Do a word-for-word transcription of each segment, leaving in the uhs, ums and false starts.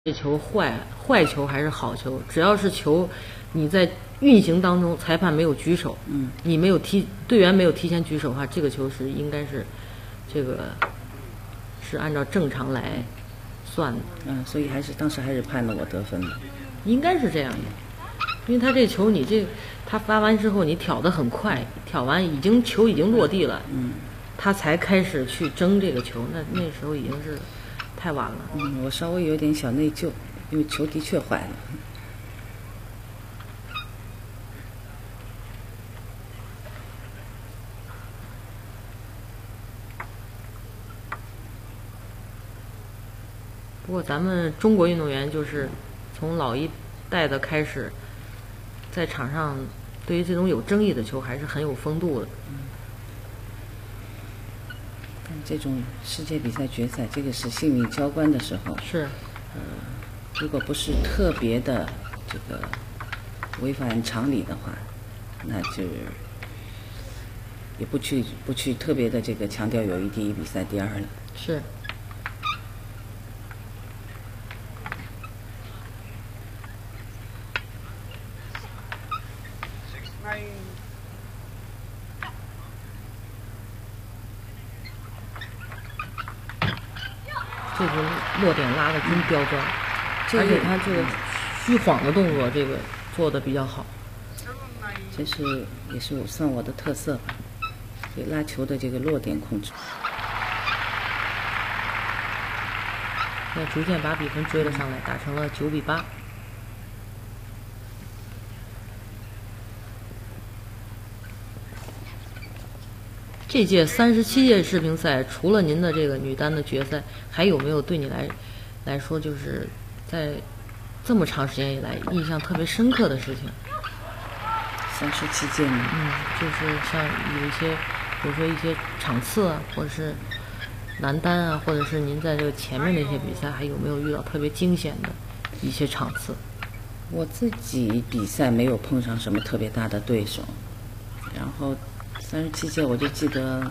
这球坏坏球还是好球，只要是球你在运行当中，裁判没有举手， 嗯， 你没有提队员没有提前举手的话，这个球是应该是这个是按照正常来算的。 嗯，所以还是当时还是判了我得分的， 应该是这样的，因为他这球你这他发完之后你挑得很快，挑完已经球已经落地了， 嗯， 他才开始去争这个球，那那时候已经是太晚了。 嗯，我稍微有点小内疚，因为球的确坏了。 不过咱们中国运动员就是从老一代的开始，在场上对于这种有争议的球还是很有风度的。 但这种世界比赛决赛，这个是性命交关的时候， 是， 呃，如果不是特别的这个违反常理的话，那就也不去不去特别的这个强调友谊第一，比赛第二了。 是。这个落点拉的真刁钻， 这个而且他这个虚晃的动作，这个做的比较好。 这是也是我算我的特色吧，这拉球的这个落点控制。 那逐渐把比分追了上来，打成了九比八。这届三十七届世乒赛，除了您的这个女单的决赛，还有没有对你来来说，就是在这么长时间以来印象特别深刻的事情？ 三十七届呢？ 嗯，就是像有一些，比如说一些场次啊，或者是男单啊，或者是您在这个前面的一些比赛，还有没有遇到特别惊险的一些场次？ 我自己比赛没有碰上什么特别大的对手，然后三十七届我就记得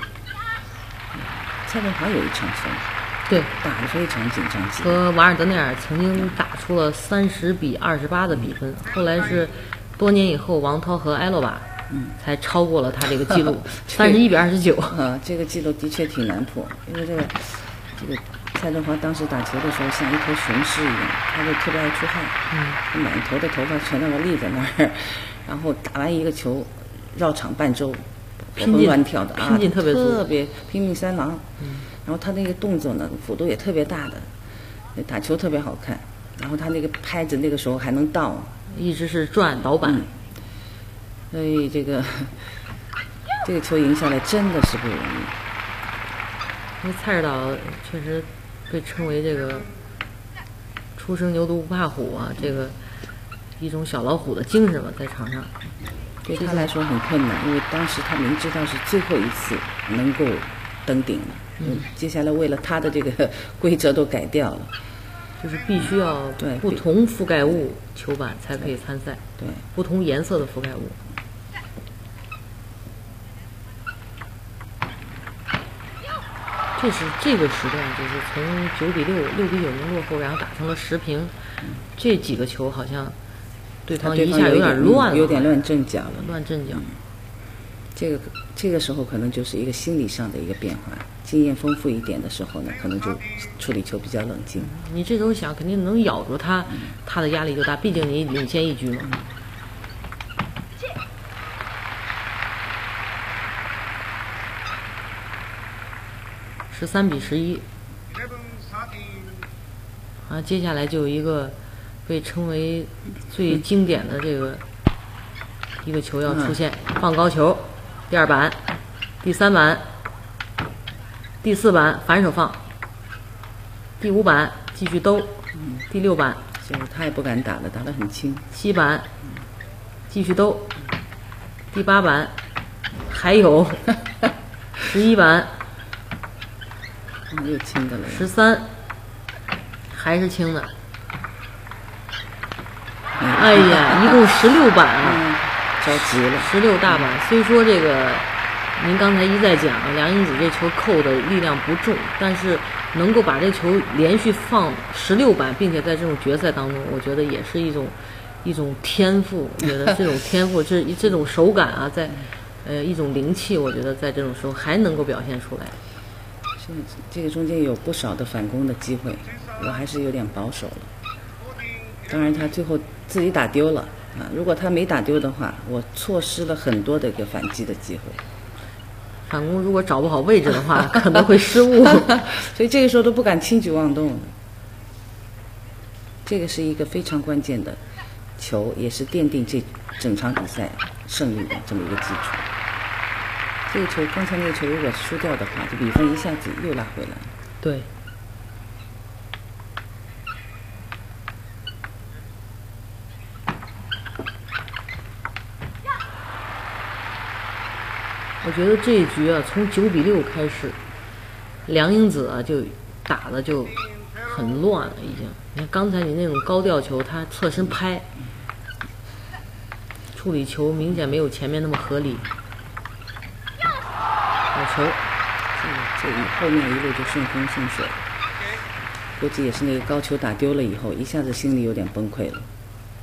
蔡振华有一场球， 对， 打得非常紧张， 和瓦尔德内尔曾经打出了三十比二十八的比分，后来是多年以后王涛和埃洛瓦嗯才超过了他这个记录，三十一比二十九。 啊，这个记录的确挺难破，因为这个这个蔡振华当时打球的时候像一头雄狮一样，他就特别爱出汗， 嗯， 满头的头发全让我立在那儿，然后打完一个球绕场半周，活蹦乱跳的啊， 拼劲特别足， 特别拼命三郎。嗯，然后他那个动作呢，幅度也特别大的，打球特别好看。然后他那个拍子那个时候还能倒， 一直是转倒板。 嗯，所以这个这个球赢下来真的是不容易。 因为蔡指导确实被称为这个初生牛犊不怕虎啊，这个一种小老虎的精神吧，在场上。 对他来说很困难，因为当时他明知道是最后一次能够登顶了，嗯，接下来为了他的这个规则都改掉了， 就是必须要对不同覆盖物球板才可以参赛， 对， 不同颜色的覆盖物。这是这个时段，就是从九比六、六比九零落后，然后打成了十平，这几个球好像对方一下有点乱了， 有点乱阵脚了， 乱阵脚。 这个这个时候可能就是一个心理上的一个变化，经验丰富一点的时候呢，可能就处理球比较冷静。 你这时候想，肯定能咬住他，他的压力就大，毕竟你领先一局嘛。十三比十一。啊，接下来就有一个被称为最经典的这个一个球要出现，放高球，第二板，第三板，第四板反手放，第五板继续兜，第六板就是他也不敢打了，打得很轻， 七板继续兜，第八板还有十一板。 又轻的了， 十三，还是轻的。哎呀，一共十六板啊， 着急了。 十六大板，虽说这个您刚才一再讲梁英子这球扣的力量不重，但是能够把这球连续放十六板，并且在这种决赛当中，我觉得也是一种一种天赋。我觉得这种天赋，这这种手感啊，在呃一种灵气，我觉得在这种时候还能够表现出来。 是这个中间有不少的反攻的机会，我还是有点保守了。当然，他最后自己打丢了啊！如果他没打丢的话，我错失了很多的一个反击的机会。 反攻如果找不好位置的话，可能会失误， 所以这个时候都不敢轻举妄动。这个是一个非常关键的球，也是奠定这整场比赛胜利的这么一个基础。这个球，刚才那个球如果输掉的话，这比分一下子又拉回来了。 对。我觉得这一局啊，从九比六开始，梁英子啊就打的就很乱了，已经。你看刚才你那种高吊球，他侧身拍，处理球明显没有前面那么合理。好球， 这这后面一路就顺风顺水，估计也是那个高球打丢了以后，一下子心里有点崩溃了。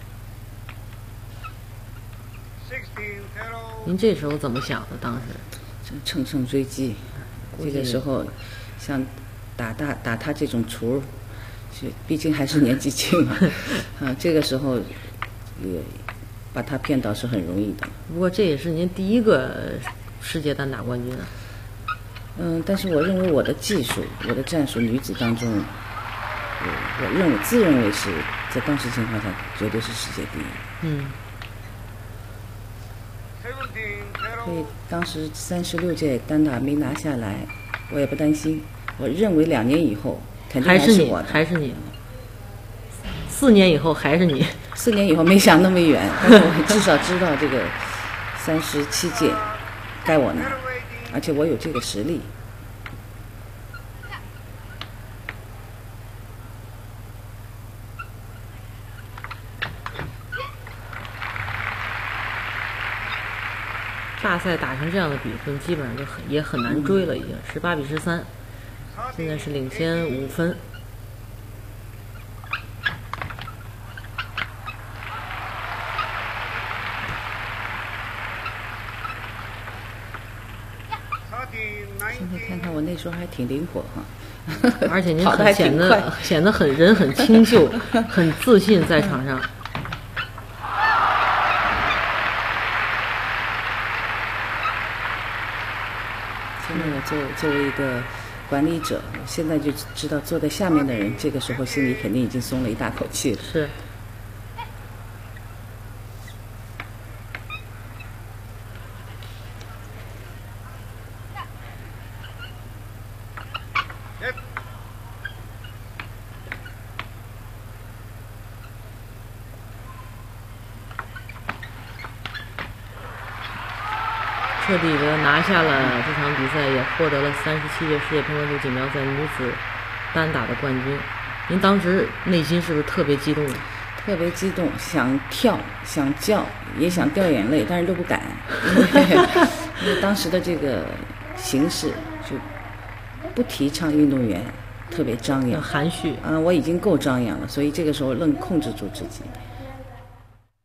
您这时候怎么想的？当时这乘胜追击，这个时候像打大打他这种厨，是毕竟还是年纪轻嘛，啊，这个时候也把他骗倒是很容易的。 不过这也是您第一个世界单打冠军啊。 嗯，但是我认为我的技术，我的战术，女子当中，我我认为自认为是在当时情况下绝对是世界第一。 嗯。 所以当时三十六届单打没拿下来，我也不担心。我认为两年以后肯定还是我的， 还是你，四年以后还是你。 四年以后没想那么远，但是我至少知道这个三十七届该我拿，而且我有这个实力。 大赛打成这样的比分，基本上就很也很难追了，已经十八比十三，现在是领先五分。 现在看看我那时候还挺灵活哈，而且您很显得显得很人很清秀，很自信在场上。 现在我作作为一个管理者，现在就知道坐在下面的人，这个时候心里肯定已经松了一大口气了。 是。彻底的拿下了这场比赛，也获得了三十七届世界乒乓球锦标赛女子单打的冠军。您当时内心是不是特别激动？ 特别激动，想跳，想叫，也想掉眼泪，但是都不敢，因为因为当时的这个形势就不提倡运动员特别张扬、 含蓄。 啊，我已经够张扬了，所以这个时候愣控制住自己。